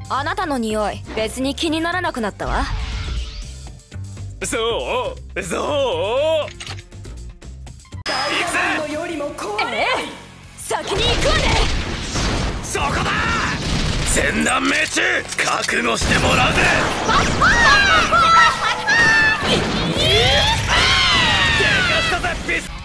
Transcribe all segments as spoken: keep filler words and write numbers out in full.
あなたの匂い別に気にならなくなったわ。 そうそう。 ダイヤモンドよりも怖い。 ええ、先に行くわね。 そこだ。全弾命中、覚悟してもらうぜ。でかしたぜピス。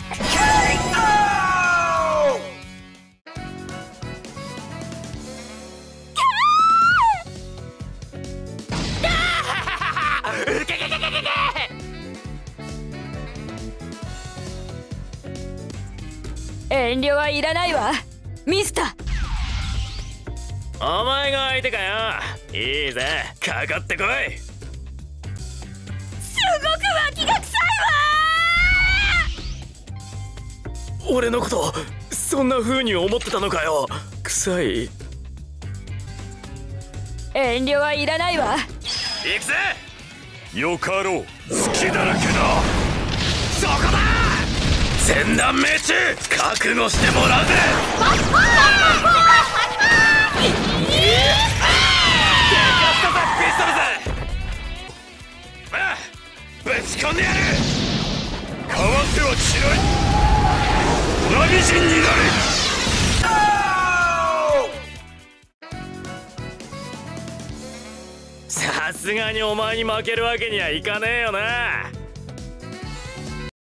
遠慮はいらないわミスター。 お前が相手かよ。いいぜ、かかってこい。 すごく脇が臭いわ。 俺のことそんな風に思ってたのかよ。臭い。 遠慮はいらないわ。 行くぜ。よかろう、好きだらけだ。そこだ。全弾命中、覚悟してもらうぜ。ぶち込んでやる。かわせはしない。裏美人になれ。さすがにお前に負けるわけにはいかねえよな。